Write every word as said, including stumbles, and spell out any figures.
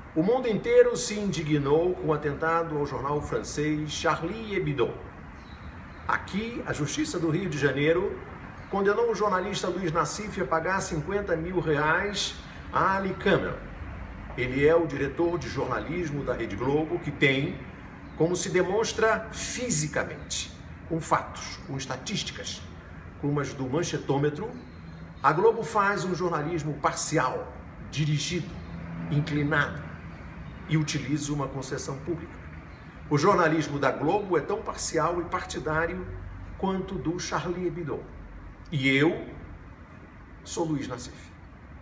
O mundo inteiro se indignou com o atentado ao jornal francês Charlie Hebdo. Aqui, a Justiça do Rio de Janeiro condenou o jornalista Luiz Nassif a pagar cinquenta mil reais a Ali Cameron. Ele é o diretor de jornalismo da Rede Globo, que tem, como se demonstra fisicamente, com fatos, com estatísticas, como as do manchetômetro, a Globo faz um jornalismo parcial, dirigido, inclinado e utiliza uma concessão pública. O jornalismo da Globo é tão parcial e partidário quanto do Charlie Hebdo. E eu sou Luiz Nassif.